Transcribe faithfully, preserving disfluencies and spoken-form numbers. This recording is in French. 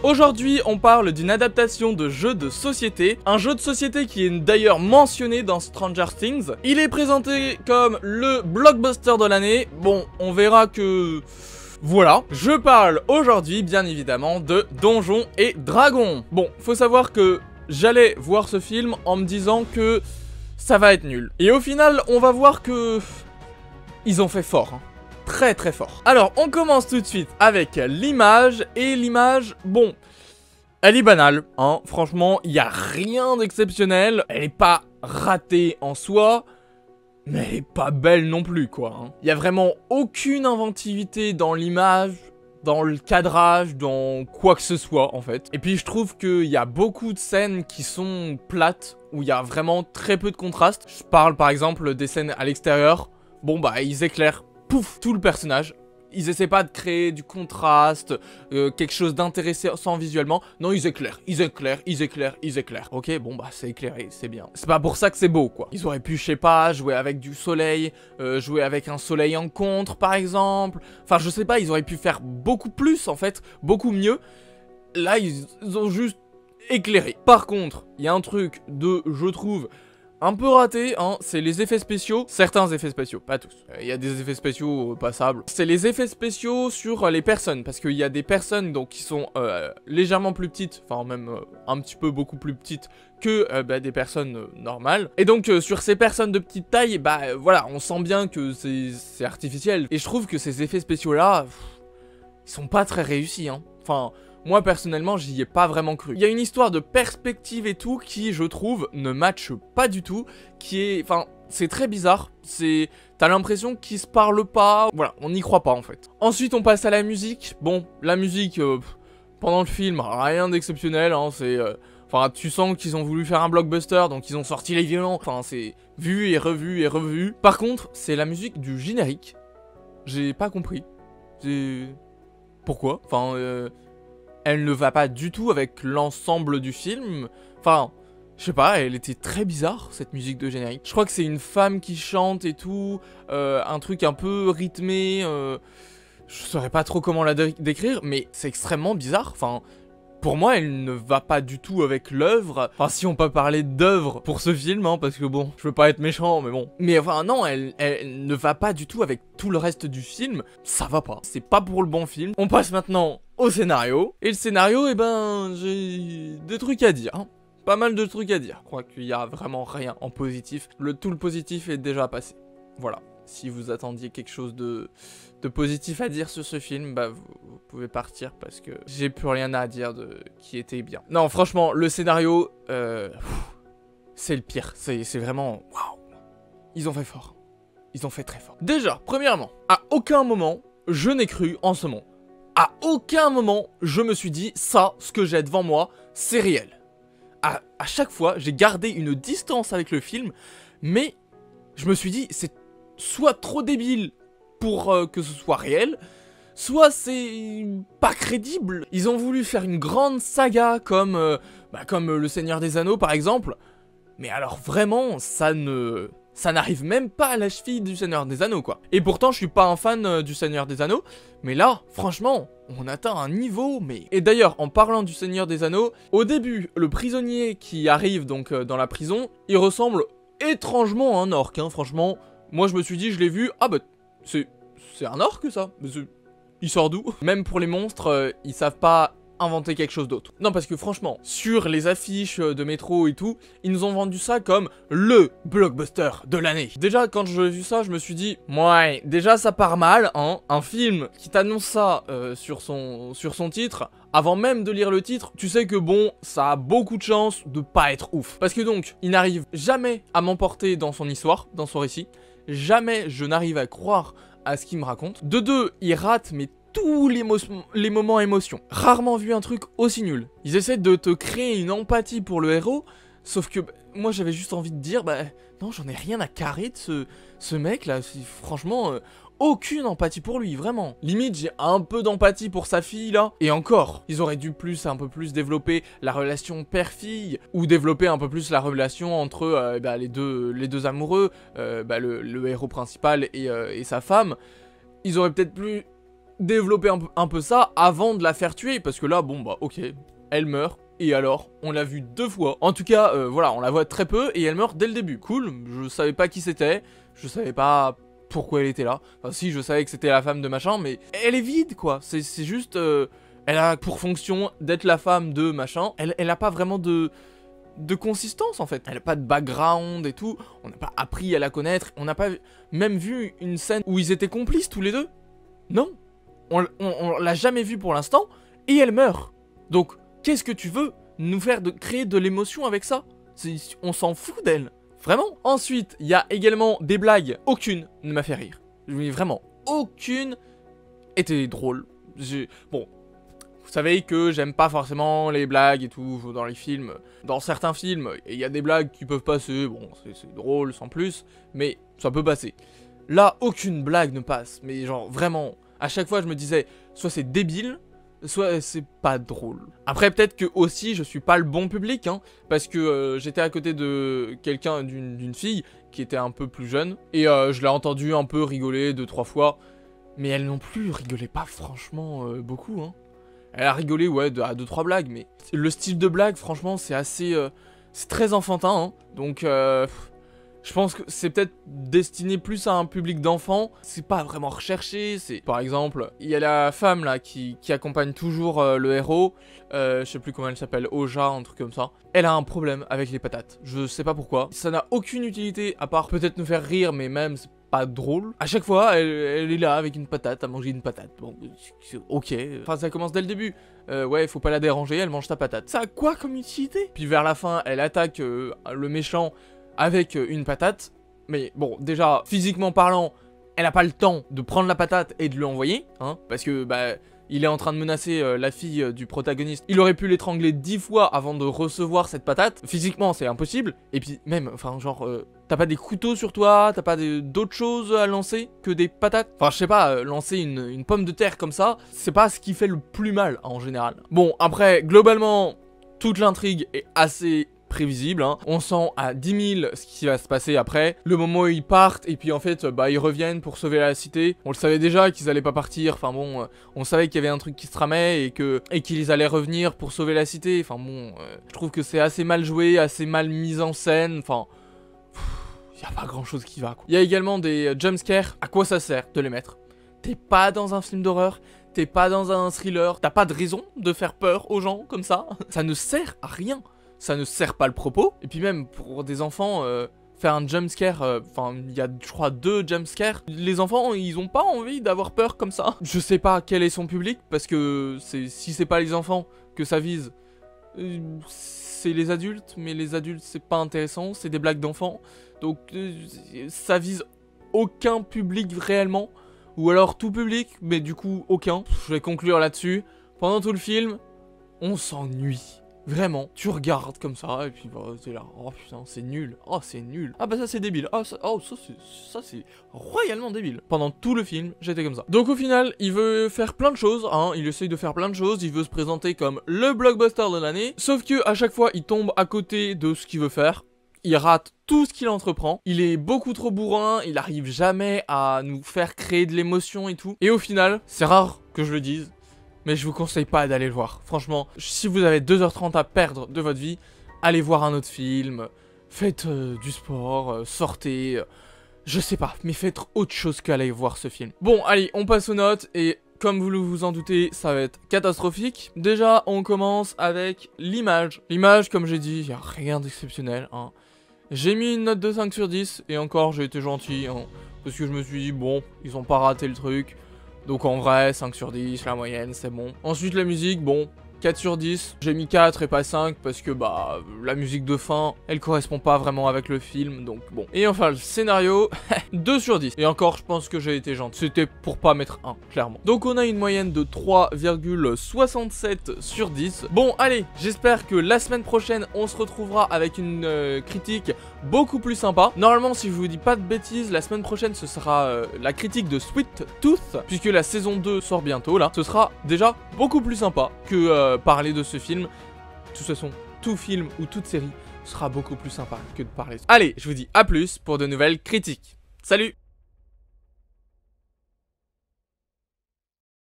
Aujourd'hui, on parle d'une adaptation de jeu de société, un jeu de société qui est d'ailleurs mentionné dans Stranger Things. Il est présenté comme le blockbuster de l'année. Bon, on verra que... Voilà, je parle aujourd'hui bien évidemment de Donjons et Dragons. Bon, faut savoir que j'allais voir ce film en me disant que ça va être nul. Et au final, on va voir que... Ils ont fait fort, hein. Très très fort. Alors, on commence tout de suite avec l'image, et l'image, bon, elle est banale, hein. Franchement, il n'y a rien d'exceptionnel, elle est pas ratée en soi, mais elle est pas belle non plus, quoi. Il hein. n'y a vraiment aucune inventivité dans l'image, dans le cadrage, dans quoi que ce soit, en fait. Et puis, je trouve qu'il y a beaucoup de scènes qui sont plates, où il y a vraiment très peu de contraste. Je parle, par exemple, des scènes à l'extérieur. Bon, bah, ils éclairent, pouf, tout le personnage. Ils essaient pas de créer du contraste, euh, quelque chose d'intéressant visuellement. Non, ils éclairent, ils éclairent, ils éclairent, ils éclairent. Ok, bon bah c'est éclairé, c'est bien. C'est pas pour ça que c'est beau, quoi. Ils auraient pu, je sais pas, jouer avec du soleil, euh, jouer avec un soleil en contre, par exemple. Enfin, je sais pas, ils auraient pu faire beaucoup plus, en fait, beaucoup mieux. Là, ils, ils ont juste éclairé. Par contre, il y a un truc de, je trouve... un peu raté, hein, c'est les effets spéciaux, certains effets spéciaux, pas tous. Il euh, y a des effets spéciaux euh, passables. C'est les effets spéciaux sur euh, les personnes, parce qu'il y a des personnes donc qui sont euh, légèrement plus petites, enfin même euh, un petit peu beaucoup plus petites que euh, bah, des personnes euh, normales. Et donc euh, sur ces personnes de petite taille, bah euh, voilà, on sent bien que c'est artificiel. Et je trouve que ces effets spéciaux là, pff, ils sont pas très réussis, hein. Enfin... moi, personnellement, j'y ai pas vraiment cru. Il y a une histoire de perspective et tout qui, je trouve, ne matche pas du tout. Qui est... Enfin, c'est très bizarre. C'est... T'as l'impression qu'ils se parlent pas. Voilà, on n'y croit pas, en fait. Ensuite, on passe à la musique. Bon, la musique, euh, pendant le film, rien d'exceptionnel, hein. C'est... Euh... Enfin, tu sens qu'ils ont voulu faire un blockbuster, donc ils ont sorti les violons. Enfin, c'est vu et revu et revu. Par contre, c'est la musique du générique. J'ai pas compris. C'est... Pourquoi? Enfin, euh... elle ne va pas du tout avec l'ensemble du film. Enfin, je sais pas, elle était très bizarre, cette musique de générique. Je crois que c'est une femme qui chante et tout, euh, un truc un peu rythmé. Euh, je saurais pas trop comment la dé décrire, mais c'est extrêmement bizarre. Enfin, pour moi, elle ne va pas du tout avec l'œuvre. Enfin, si on peut parler d'œuvre pour ce film, hein, parce que bon, je veux pas être méchant, mais bon. Mais enfin, non, elle, elle ne va pas du tout avec tout le reste du film. Ça va pas. C'est pas pour le bon film. On passe maintenant au scénario. Et le scénario, eh ben, j'ai des trucs à dire. Hein. Pas mal de trucs à dire. Je crois qu'il y a vraiment rien en positif. Le, tout le positif est déjà passé. Voilà. Si vous attendiez quelque chose de, de positif à dire sur ce film, bah vous, vous pouvez partir parce que j'ai plus rien à dire de qui était bien. Non, franchement, le scénario, euh, c'est le pire. C'est vraiment... Waouh. Ils ont fait fort. Ils ont fait très fort. Déjà, premièrement, à aucun moment, je n'ai cru en ce monde. À aucun moment, je me suis dit, ça, ce que j'ai devant moi, c'est réel. À, à chaque fois, j'ai gardé une distance avec le film, mais je me suis dit, c'est soit trop débile pour euh, que ce soit réel, soit c'est pas crédible. Ils ont voulu faire une grande saga comme, euh, bah, comme euh, Le Seigneur des Anneaux, par exemple, mais alors vraiment, ça ne... ça n'arrive même pas à la cheville du Seigneur des Anneaux, quoi. Et pourtant, je suis pas un fan euh, du Seigneur des Anneaux, mais là, franchement, on atteint un niveau, mais... Et d'ailleurs, en parlant du Seigneur des Anneaux, au début, le prisonnier qui arrive donc euh, dans la prison, il ressemble étrangement à un orc, hein, franchement. Moi, je me suis dit, je l'ai vu, ah bah, c'est... c'est un orc, ça. Il sort d'où? Même pour les monstres, euh, ils savent pas... inventer quelque chose d'autre. Non, parce que franchement, sur les affiches de métro et tout, ils nous ont vendu ça comme le blockbuster de l'année. Déjà, quand j'ai vu ça, je me suis dit, ouais, déjà ça part mal, hein, un film qui t'annonce ça euh, sur, son, sur son titre, avant même de lire le titre, tu sais que bon, ça a beaucoup de chances de pas être ouf. Parce que donc, il n'arrive jamais à m'emporter dans son histoire, dans son récit, jamais je n'arrive à croire à ce qu'il me raconte. De deux, il rate mais tous les, les moments émotions. Rarement vu un truc aussi nul. Ils essaient de te créer une empathie pour le héros, sauf que bah, moi j'avais juste envie de dire, bah non, j'en ai rien à carrer de ce, ce mec là, franchement, euh, aucune empathie pour lui, vraiment. Limite, j'ai un peu d'empathie pour sa fille là, et encore, ils auraient dû plus, un peu plus développer la relation père-fille, ou développer un peu plus la relation entre euh, bah, les, deux, les deux amoureux, euh, bah, le, le héros principal et, euh, et sa femme. Ils auraient peut-être plus... développer un, un peu ça avant de la faire tuer, parce que là, bon bah ok, elle meurt. Et alors, on l'a vu deux fois. En tout cas, euh, voilà, on la voit très peu et elle meurt dès le début. Cool, je savais pas qui c'était, je savais pas pourquoi elle était là. Enfin si, je savais que c'était la femme de machin, mais elle est vide quoi. C'est juste, euh, elle a pour fonction d'être la femme de machin. Elle, elle a pas vraiment de, de consistance en fait. Elle a pas de background et tout. On n'a pas appris à la connaître. On n'a pas même vu une scène où ils étaient complices tous les deux. Non, on, on, on l'a jamais vu pour l'instant et elle meurt. Donc qu'est-ce que tu veux nous faire de créer de l'émotion avec ça? On s'en fout d'elle, vraiment. Ensuite, il y a également des blagues. Aucune ne m'a fait rire. Mais vraiment, aucune était drôle. Bon, vous savez que j'aime pas forcément les blagues et tout dans les films. Dans certains films, il y a des blagues qui peuvent passer. Bon, c'est drôle sans plus, mais ça peut passer. Là, aucune blague ne passe. Mais genre, vraiment, à chaque fois, je me disais, soit c'est débile, soit c'est pas drôle. Après peut-être que aussi je suis pas le bon public hein, parce que euh, j'étais à côté de quelqu'un, d'une fille qui était un peu plus jeune et euh, je l'ai entendu un peu rigoler deux trois fois, mais elle non plus rigolait pas franchement euh, beaucoup hein. Elle a rigolé ouais de, à deux trois blagues, mais le style de blague franchement c'est assez euh, c'est très enfantin hein, donc euh, je pense que c'est peut-être destiné plus à un public d'enfants. C'est pas vraiment recherché. C'est par exemple, il y a la femme là qui, qui accompagne toujours euh, le héros. Euh, je sais plus comment elle s'appelle, Oja, un truc comme ça. Elle a un problème avec les patates. Je sais pas pourquoi. Ça n'a aucune utilité à part peut-être nous faire rire, mais même c'est pas drôle. À chaque fois, elle, elle est là avec une patate, à manger une patate. Bon, ok. Enfin, ça commence dès le début. Euh, ouais, faut pas la déranger, elle mange ta patate. Ça a quoi comme utilité? Puis vers la fin, elle attaque euh, le méchant avec une patate, mais bon, déjà, physiquement parlant, elle a pas le temps de prendre la patate et de lui envoyer, hein, parce que, bah, il est en train de menacer euh, la fille euh, du protagoniste. Il aurait pu l'étrangler dix fois avant de recevoir cette patate. Physiquement, c'est impossible. Et puis, même, enfin, genre, euh, t'as pas des couteaux sur toi, t'as pas d'autres choses à lancer que des patates. Enfin, je sais pas, euh, lancer une, une pomme de terre comme ça, c'est pas ce qui fait le plus mal, hein, en général. Bon, après, globalement, toute l'intrigue est assez prévisible, hein. On sent à dix mille ce qui va se passer après, le moment où ils partent et puis en fait bah ils reviennent pour sauver la cité. On le savait déjà qu'ils allaient pas partir, enfin bon, euh, on savait qu'il y avait un truc qui se tramait et que et qu'ils allaient revenir pour sauver la cité. Enfin bon, euh, je trouve que c'est assez mal joué, assez mal mis en scène, enfin il y a pas grand chose qui va quoi. Il y a également des euh, jumpscares, à quoi ça sert de les mettre? T'es pas dans un film d'horreur, t'es pas dans un thriller, t'as pas de raison de faire peur aux gens comme ça, ça ne sert à rien. Ça ne sert pas le propos. Et puis même pour des enfants, euh, faire un jumpscare, enfin euh, il y a je crois deux jumpscares. Les enfants ils ont pas envie d'avoir peur comme ça. Je sais pas quel est son public, parce que si c'est pas les enfants que ça vise, euh, c'est les adultes. Mais les adultes c'est pas intéressant, c'est des blagues d'enfants. Donc euh, ça vise aucun public réellement. Ou alors tout public, mais du coup aucun. Je vais conclure là-dessus. Pendant tout le film, on s'ennuie. Vraiment, tu regardes comme ça, et puis bah, t'es là, oh putain, c'est nul, oh c'est nul, ah bah ça c'est débile, oh ça, oh, ça c'est royalement débile. Pendant tout le film, j'étais comme ça. Donc au final, il veut faire plein de choses, hein, il essaye de faire plein de choses, il veut se présenter comme le blockbuster de l'année, sauf que à chaque fois, il tombe à côté de ce qu'il veut faire. Il rate tout ce qu'il entreprend, il est beaucoup trop bourrin, il arrive jamais à nous faire créer de l'émotion et tout. Et au final, c'est rare que je le dise, mais je vous conseille pas d'aller le voir. Franchement, si vous avez deux heures trente à perdre de votre vie, allez voir un autre film, faites euh, du sport, euh, sortez, euh, je sais pas, mais faites autre chose qu'aller voir ce film. Bon, allez, on passe aux notes, et comme vous vous en doutez, ça va être catastrophique. Déjà, on commence avec l'image. L'image, comme j'ai dit, il n'y a rien d'exceptionnel, hein. J'ai mis une note de cinq sur dix, et encore, j'ai été gentil, hein, parce que je me suis dit, bon, ils ont pas raté le truc. Donc en vrai, cinq sur dix, la moyenne, c'est bon. Ensuite, la musique, bon, quatre sur dix. J'ai mis quatre et pas cinq parce que, bah, la musique de fin, elle correspond pas vraiment avec le film, donc bon. Et enfin, le scénario, deux sur dix. Et encore, je pense que j'ai été gentil. C'était pour pas mettre un, clairement. Donc on a une moyenne de trois virgule soixante-sept sur dix. Bon, allez, j'espère que la semaine prochaine, on se retrouvera avec une euh, critique beaucoup plus sympa. Normalement, si je vous dis pas de bêtises, la semaine prochaine, ce sera euh, la critique de Sweet Tooth, puisque la saison deux sort bientôt, là. Ce sera déjà beaucoup plus sympa que euh, parler de ce film. De toute façon, tout film ou toute série sera beaucoup plus sympa que de parler. Allez, je vous dis à plus pour de nouvelles critiques. Salut!